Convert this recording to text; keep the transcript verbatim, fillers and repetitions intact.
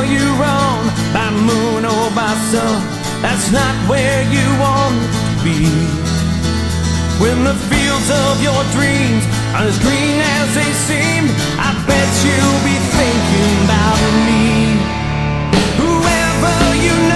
you wrong, by moon or by sun, that's not where you want to be. When the fields of your dreams are as green as they seem, I bet you'll be thinking about me. Whoever you know